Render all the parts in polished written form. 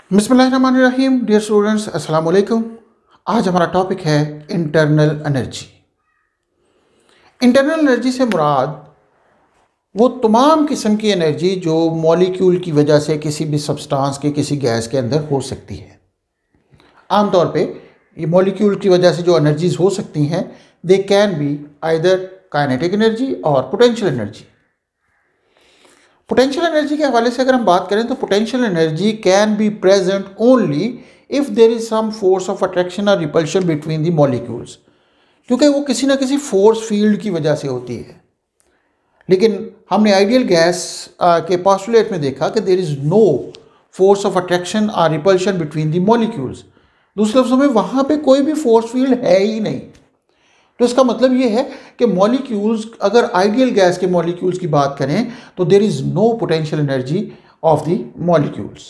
बिस्मिल्लाहिर्रहमानिर्रहीम। Dear students, अस्सलाम वालेकुम। आज हमारा टॉपिक है इंटरनल एनर्जी। इंटरनल एनर्जी से मुराद वो तमाम किस्म की एनर्जी जो मॉलिक्यूल की वजह से किसी भी सब्सटेंस के किसी गैस के अंदर हो सकती है। आमतौर पे ये मॉलिक्यूल की वजह से जो एनर्जीज हो सकती हैं, they can be either kinetic energy और पोटेंशियल एनर्जी। पोटेंशियल एनर्जी के हवाले से अगर हम बात करें तो potential energy can be present only if there is some force of attraction और रिपल्शन बिटवीन द मॉलिक्यूल्स, क्योंकि वो किसी ना किसी फोर्स फील्ड की वजह से होती है। लेकिन हमने आइडियल गैस के पोस्टुलेट में देखा कि there is no force of attraction और रिपल्शन बिटवीन द मॉलिक्यूल्स। दूसरे लफ्ज़ों में वहाँ पे कोई भी फोर्स फील्ड है ही नहीं। तो इसका मतलब ये है कि मॉलिक्यूल्स, अगर आइडियल गैस के मॉलिक्यूल्स की बात करें तो there is no potential energy of the molecules.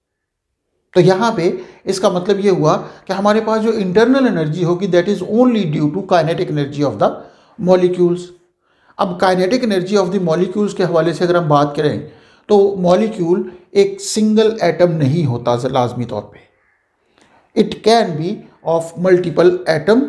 तो यहाँ पे इसका मतलब ये हुआ कि हमारे पास जो इंटरनल एनर्जी होगी that is only due to kinetic energy of the molecules. अब kinetic energy of the molecules के हवाले से अगर हम बात करें तो मॉलिक्यूल एक सिंगल एटम नहीं होता लाजमी तौर पे। It can be of multiple atom.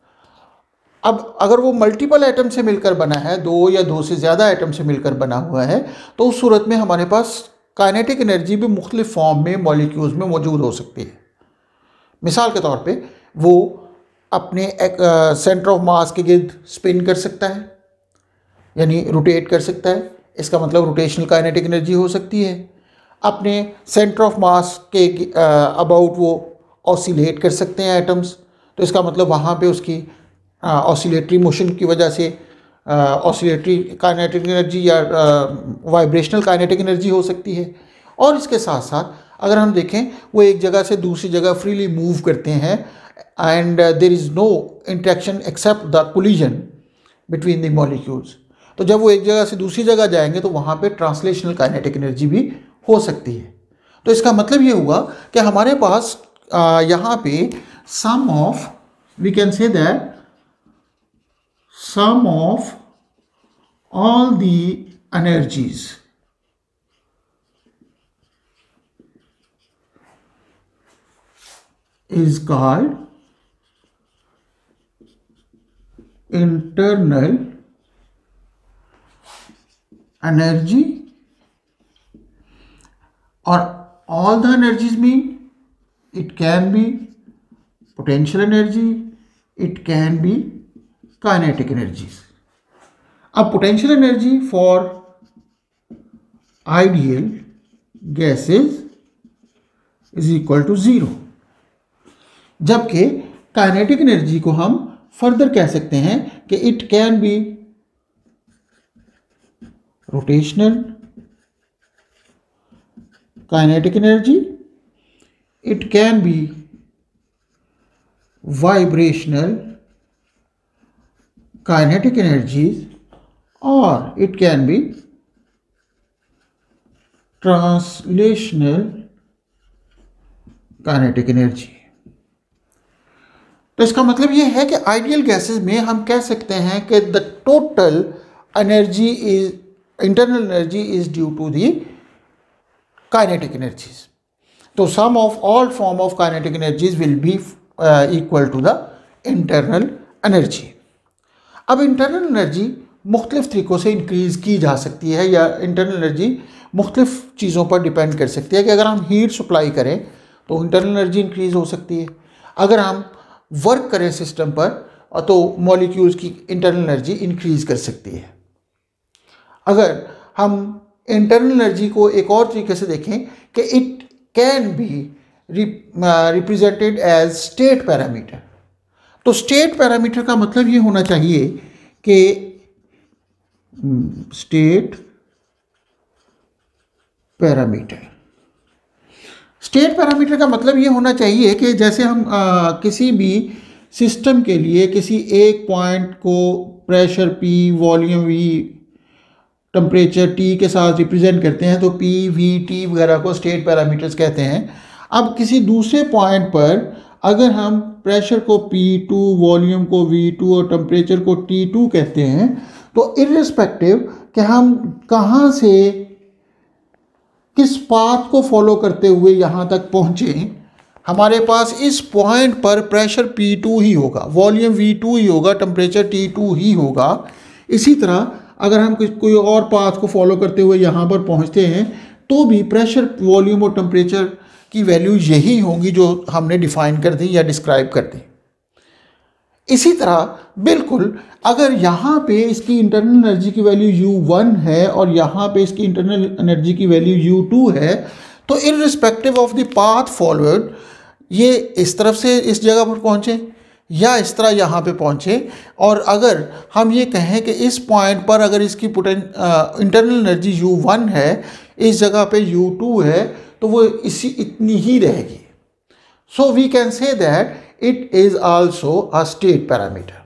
अब अगर वो मल्टीपल एटम से मिलकर बना है, दो या दो से ज़्यादा एटम से मिलकर बना हुआ है, तो उस सूरत में हमारे पास काइनेटिक एनर्जी भी मुख्तलिफ फॉर्म में मॉलिक्यूल्स में मौजूद हो सकती है। मिसाल के तौर पे वो अपने सेंटर ऑफ मास के गिर्द स्पिन कर सकता है, यानी रोटेट कर सकता है। इसका मतलब रोटेशनल काइनेटिक एनर्जी हो सकती है। अपने सेंटर ऑफ मास के अबाउट वो ऑसिलेट कर सकते हैं एटम्स, तो इसका मतलब वहाँ पे उसकी ऑसिलेटरी मोशन की वजह से ऑसिलेटरी काइनेटिक एनर्जी या वाइब्रेशनल काइनेटिक एनर्जी हो सकती है। और इसके साथ साथ अगर हम देखें वो एक जगह से दूसरी जगह फ्रीली मूव करते हैं and there is no interaction except the collision between the molecules. तो जब वो एक जगह से दूसरी जगह जाएंगे तो वहाँ पे ट्रांसलेशनल काइनेटिक एनर्जी भी हो सकती है। तो इसका मतलब ये हुआ कि हमारे पास यहाँ पे sum of, we can say that sum of all the energies is called internal energy, or all the energies mean it can be potential energy, it can be kinetic energies. अब potential energy for ideal gases is equal to 0, जबकि kinetic energy को हम further कह सकते हैं कि it can be rotational kinetic energy, it can be vibrational kinetic energies, or it can be translational kinetic energy. तो इसका मतलब ये है कि आइडियल गैसेस में हम कह सकते हैं कि the total energy is, internal energy is due to the kinetic energies. तो sum of all form of kinetic energies will be equal to the internal energy. अब इंटरनल एनर्जी मुख्तलिफ तरीक़ों से इंक्रीज़ की जा सकती है, या इंटरनल एनर्जी मुख्तलिफ चीज़ों पर डिपेंड कर सकती है। कि अगर हम हीट सप्लाई करें तो इंटरनल एनर्जी इंक्रीज़ हो सकती है। अगर हम वर्क करें सिस्टम पर तो मॉलिक्यूल्स की इंटरनल एनर्जी इंक्रीज़ कर सकती है। अगर हम इंटरनल एनर्जी को एक और तरीके से देखें कि it can be represented as state parameter. तो स्टेट पैरामीटर का मतलब ये होना चाहिए कि स्टेट पैरामीटर का मतलब ये होना चाहिए कि जैसे हम किसी भी सिस्टम के लिए किसी एक पॉइंट को pressure P, volume V, temperature T के साथ रिप्रेजेंट करते हैं, तो P, V, T वगैरह को स्टेट पैरामीटर्स कहते हैं। अब किसी दूसरे पॉइंट पर अगर हम प्रेशर को P2, वॉल्यूम को V2 और टेम्परेचर को T2 कहते हैं, तो इर्रिस्पेक्टिव कि हम कहाँ से किस पाथ को फॉलो करते हुए यहाँ तक पहुँचे, हमारे पास इस पॉइंट पर प्रेशर P2 ही होगा, वॉल्यूम V2 ही होगा, टेम्परेचर T2 ही होगा। इसी तरह अगर हम कोई और पाथ को फॉलो करते हुए यहाँ पर पहुँचते हैं तो भी प्रेशर, वॉल्यूम और टेम्परेचर की वैल्यू यही होंगी जो हमने डिफाइन कर दी या डिस्क्राइब कर दी। इसी तरह बिल्कुल अगर यहाँ पे इसकी इंटरनल एनर्जी की वैल्यू U1 है और यहाँ पे इसकी इंटरनल एनर्जी की वैल्यू U2 है, तो irrespective of the path followed ये इस तरफ से इस जगह पर पहुँचे या इस तरह यहाँ पे पहुँचे। और अगर हम ये कहें कि इस पॉइंट पर अगर इसकी इंटरनल एनर्जी U1 है, इस जगह पे U2 है, तो वो इतनी ही रहेगी। So we can say that it is also a state parameter.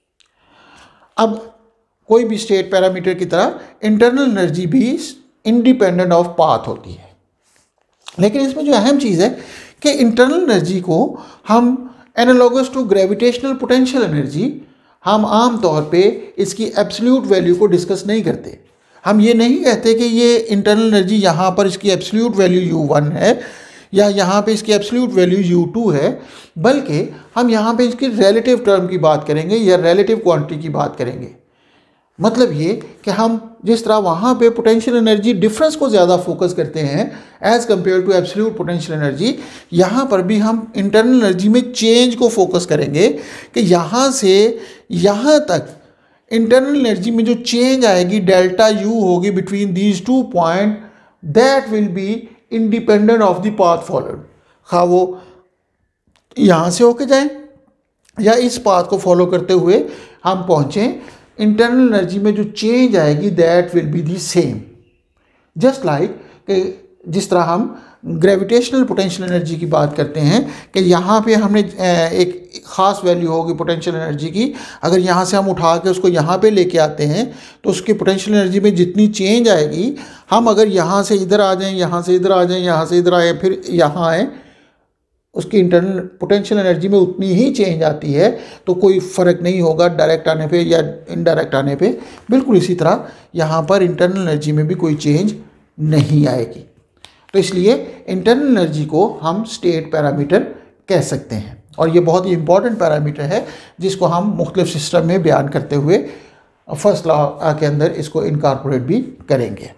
अब कोई भी स्टेट पैरामीटर की तरह इंटरनल एनर्जी भी इंडिपेंडेंट ऑफ पाथ होती है। लेकिन इसमें जो अहम चीज़ है कि इंटरनल एनर्जी को हम analogous to gravitational potential energy, हम आम तौर पे इसकी एब्सोल्यूट वैल्यू को डिस्कस नहीं करते। हम ये नहीं कहते कि ये इंटरनल एनर्जी यहाँ पर इसकी एब्सोल्यूट वैल्यू U1 है या यहाँ पे इसकी एब्सोल्यूट वैल्यू U2 है, बल्कि हम यहाँ पे इसकी रिलेटिव टर्म की बात करेंगे या रिलेटिव क्वांटिटी की बात करेंगे। मतलब ये कि हम जिस तरह वहाँ पे पोटेंशियल एनर्जी डिफरेंस को ज़्यादा फोकस करते हैं as compare to absolute potential energy, यहाँ पर भी हम इंटरनल एनर्जी में चेंज को फोकस करेंगे कि यहाँ से यहाँ तक इंटरनल एनर्जी में जो चेंज आएगी डेल्टा U होगी between these two point, that will be independent of the path followed. हाँ, वो यहाँ से होके जाएं या इस पाथ को फॉलो करते हुए हम पहुँचें, इंटरनल एनर्जी में जो चेंज आएगी that will be the same. Just like जिस तरह हम ग्रेविटेशनल पोटेंशियल एनर्जी की बात करते हैं कि यहाँ पे हमने एक ख़ास वैल्यू होगी पोटेंशियल एनर्जी की, अगर यहाँ से हम उठा के उसको यहाँ पे लेके आते हैं तो उसकी पोटेंशियल एनर्जी में जितनी चेंज आएगी, हम अगर यहाँ से इधर आ जाएं, यहाँ से इधर आ जाएं, यहाँ से इधर आए, फिर यहाँ आएँ, उसकी इंटरनल पोटेंशियल एनर्जी में उतनी ही चेंज आती है। तो कोई फ़र्क नहीं होगा डायरेक्ट आने पे या इनडायरेक्ट आने पे। बिल्कुल इसी तरह यहाँ पर इंटरनल एनर्जी में भी कोई चेंज नहीं आएगी। तो इसलिए इंटरनल एनर्जी को हम स्टेट पैरामीटर कह सकते हैं और ये बहुत ही इंपॉर्टेंट पैरामीटर है जिसको हम मुख्तलिफ सिस्टम में बयान करते हुए फर्स्ट लॉ के अंदर इसको इनकॉर्पोरेट भी करेंगे।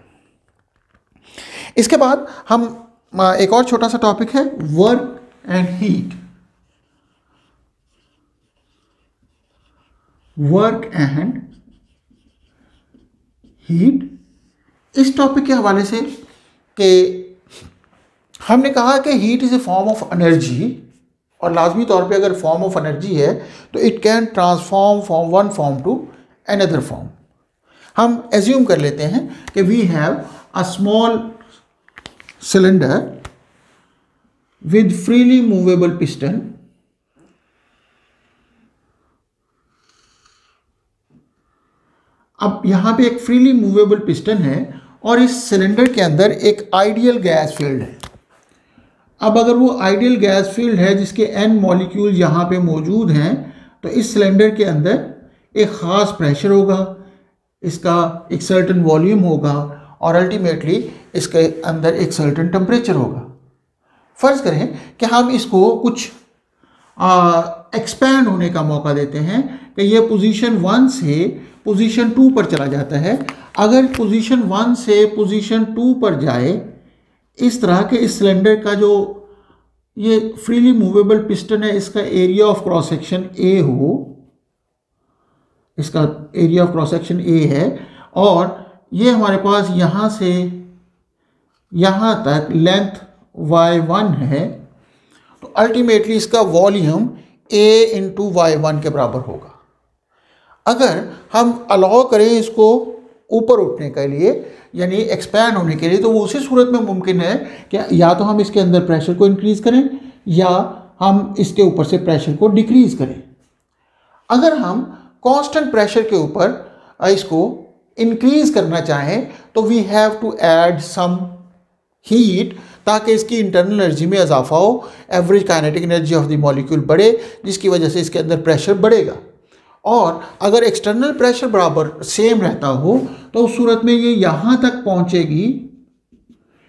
इसके बाद हम एक और छोटा सा टॉपिक है work and heat. Work and heat, इस टॉपिक के हवाले से कि हमने कहा कि heat is a form of energy और लाजमी तौर पे अगर फॉर्म ऑफ एनर्जी है तो it can transform from one form to another form. हम एज्यूम कर लेते हैं कि we have a small cylinder with freely movable piston, अब यहाँ पे एक फ्रीली मूवेबल पिस्टन है और इस सिलेंडर के अंदर एक आइडियल गैस फील्ड है। अब अगर वो आइडियल गैस फील्ड है जिसके n मॉलिक्यूल यहाँ पे मौजूद हैं, तो इस सिलेंडर के अंदर एक ख़ास प्रेशर होगा, इसका एक सर्टेन वॉल्यूम होगा और अल्टीमेटली इसके अंदर एक सर्टेन टेम्परेचर होगा। फ़र्ज़ करें कि हम इसको कुछ एक्सपैंड होने का मौका देते हैं कि ये पोजीशन 1 से पोजीशन 2 पर चला जाता है। अगर पोजीशन 1 से पोजीशन 2 पर जाए, इस तरह के इस सिलेंडर का जो ये फ्रीली मूवेबल पिस्टन है, इसका area of cross section A हो, इसका area of cross section A है और ये हमारे पास यहाँ से यहाँ तक लेंथ y1 है, तो अल्टीमेटली इसका वॉल्यूम A इंटू y1 के बराबर होगा। अगर हम अलाउ करें इसको ऊपर उठने के लिए यानी एक्सपैंड होने के लिए, तो वो उसी सूरत में मुमकिन है कि या तो हम इसके अंदर प्रेशर को इंक्रीज़ करें या हम इसके ऊपर से प्रेशर को डिक्रीज़ करें। अगर हम कांस्टेंट प्रेशर के ऊपर इसको इंक्रीज़ करना चाहें तो we have to add some heat ताकि इसकी इंटरनल एनर्जी में इजाफा हो, average kinetic energy of the molecule बढ़े, जिसकी वजह से इसके अंदर प्रेशर बढ़ेगा। और अगर एक्सटर्नल प्रेशर बराबर सेम रहता हो तो उस सूरत में ये यहाँ तक पहुँचेगी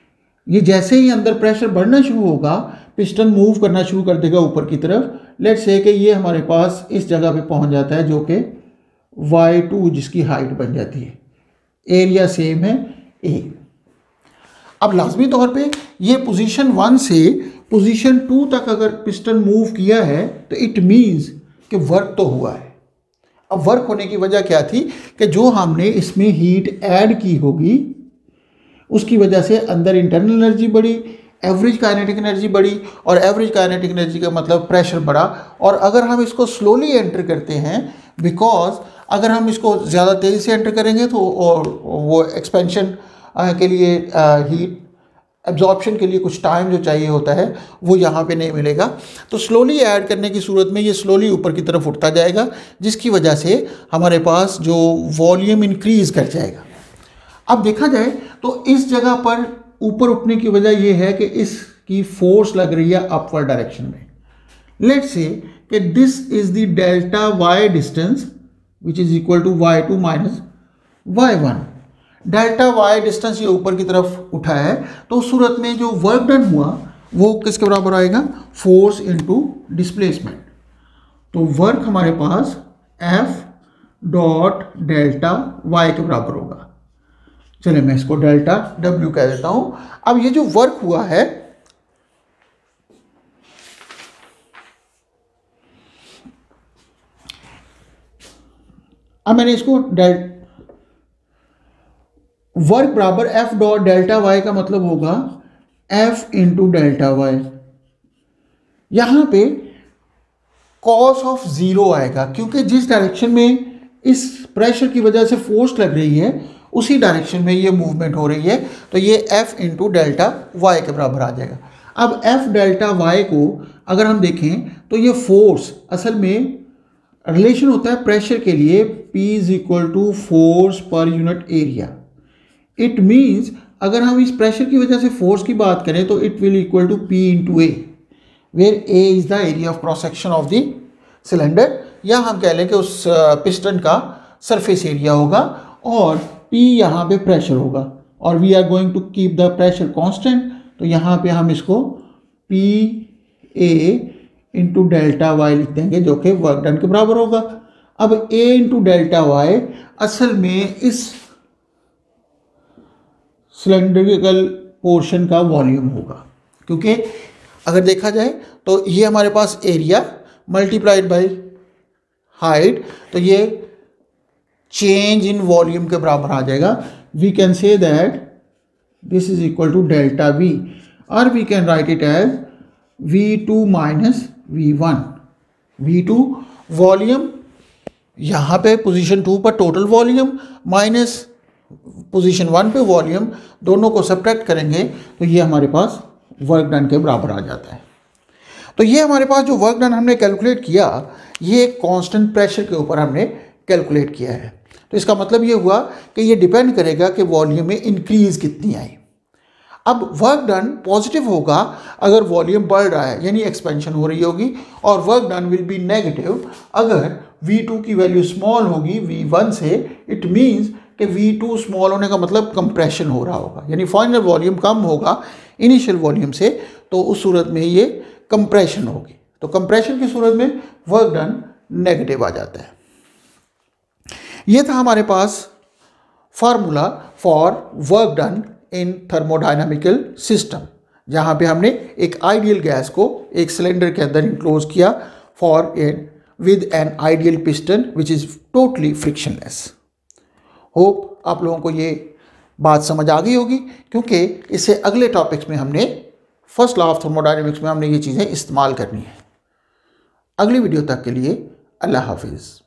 ये जैसे ही अंदर प्रेशर बढ़ना शुरू होगा, पिस्टन मूव करना शुरू कर देगा ऊपर की तरफ। लेट्स से कि ये हमारे पास इस जगह पे पहुंच जाता है जो कि y2 जिसकी हाइट बन जाती है, एरिया सेम है A। अब लाजमी तौर पे ये पोजीशन 1 से पोजीशन 2 तक अगर पिस्टन मूव किया है तो इट मीन्स कि वर्क तो हुआ है। अब वर्क होने की वजह क्या थी कि जो हमने इसमें हीट ऐड की होगी उसकी वजह से अंदर इंटरनल एनर्जी बढ़ी, एवरेज काइनेटिक एनर्जी बढ़ी, और एवरेज काइनेटिक एनर्जी का मतलब प्रेशर बढ़ा। और अगर हम इसको स्लोली एंटर करते हैं, बिकॉज अगर हम इसको ज़्यादा तेज़ी से एंटर करेंगे तो और वो एक्सपेंशन के लिए हीट एब्जॉर्प्शन के लिए कुछ टाइम जो चाहिए होता है वो यहाँ पे नहीं मिलेगा। तो स्लोली ऐड करने की सूरत में ये स्लोली ऊपर की तरफ उठता जाएगा, जिसकी वजह से हमारे पास जो वॉल्यूम इंक्रीज़ कर जाएगा। अब देखा जाए तो इस जगह पर ऊपर उठने की वजह यह है कि इसकी फोर्स लग रही है अपवर्ड डायरेक्शन में। Let's say that this is the delta Y distance which is equal to y2 minus y1। Delta Y distance ये ऊपर की तरफ उठा है, तो उस सूरत में जो वर्क डन हुआ वो किसके बराबर आएगा, फोर्स इनटू डिस्प्लेसमेंट। तो वर्क हमारे पास F डॉट डेल्टा वाई के बराबर होगा। चलिए मैं इसको डेल्टा W कह देता हूं। अब ये जो वर्क हुआ है, अब मैंने इसको वर्क बराबर F डॉट डेल्टा वाई का मतलब होगा F इंटू डेल्टा वाई। यहां पे कॉस ऑफ जीरो आएगा, क्योंकि जिस डायरेक्शन में इस प्रेशर की वजह से फोर्स लग रही है उसी डायरेक्शन में ये मूवमेंट हो रही है, तो ये F इंटू डेल्टा वाई के बराबर आ जाएगा। अब F डेल्टा वाई को अगर हम देखें तो ये फोर्स असल में रिलेशन होता है प्रेशर के लिए, P is equal to force per unit area. It means अगर हम इस प्रेशर की वजह से फोर्स की बात करें तो it will equal to P into A, where A is the area of cross section of the cylinder, या हम कह लें कि उस पिस्टन का सरफेस एरिया होगा, और P यहाँ पे प्रेशर होगा, और we are going to keep the pressure constant. तो यहाँ पे हम इसको P A into delta Y लिख देंगे, जो कि वर्क डन के बराबर होगा। अब A इंटू डेल्टा वाई असल में इस सिलेंड्रिकल पोर्शन का वॉल्यूम होगा, क्योंकि अगर देखा जाए तो ये हमारे पास एरिया मल्टीप्लाइड बाय हाइट, तो ये चेंज इन वॉल्यूम के बराबर आ जाएगा। We can say that this is equal to delta V, और we can write it as V2 minus V1। V2 volume, यहाँ पे पोजीशन 2 पर टोटल वॉल्यूम माइनस पोजीशन 1 पे वॉल्यूम, दोनों को सब्ट्रैक्ट करेंगे तो ये हमारे पास वर्क डन के बराबर आ जाता है। तो ये हमारे पास जो वर्क डन हमने कैलकुलेट किया, ये कांस्टेंट प्रेशर के ऊपर हमने कैलकुलेट किया है। तो इसका मतलब ये हुआ कि ये डिपेंड करेगा कि वॉल्यूम में इंक्रीज कितनी आई। अब वर्क डन पॉजिटिव होगा अगर वॉल्यूम बढ़ रहा है, यानी एक्सपेंशन हो रही होगी, और work done will be negative अगर V2 की वैल्यू स्मॉल होगी V1 से। इट मीन्स कि V2 स्मॉल होने का मतलब कंप्रेशन हो रहा होगा, यानी फाइनल वॉल्यूम कम होगा इनिशियल वॉल्यूम से, तो उस सूरत में ये कंप्रेशन होगी। तो कंप्रेशन की सूरत में वर्क डन नेगेटिव आ जाता है। ये था हमारे पास formula for work done in thermodynamical system, जहाँ पे हमने एक आइडियल गैस को एक सिलेंडर के अंदर इंक्लोज किया for with an ideal piston which is totally frictionless. Hope आप लोगों को ये बात समझ आ गई होगी, क्योंकि इससे अगले टॉपिक्स में हमने फर्स्ट लॉ ऑफ थर्मोडायनामिक्स में हमने ये चीज़ें इस्तेमाल करनी है। अगली वीडियो तक के लिए अल्लाह हाफिज़।